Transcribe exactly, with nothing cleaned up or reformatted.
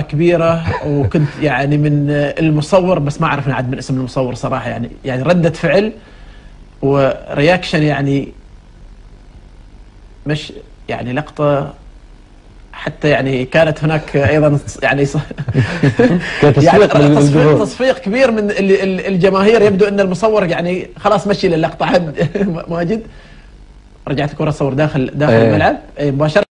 كبيره، وكنت يعني من المصور، بس ما اعرف عاد من اسم المصور صراحه. يعني يعني رده فعل ورياكشن، يعني مش يعني لقطه حتى يعني كانت هناك ايضا يعني يعني تصفيق تصفيق كبير من الجماهير. يبدو ان المصور يعني خلاص مشي للقطه. عاد ماجد رجعت الكره تصور داخل داخل الملعب مباشره.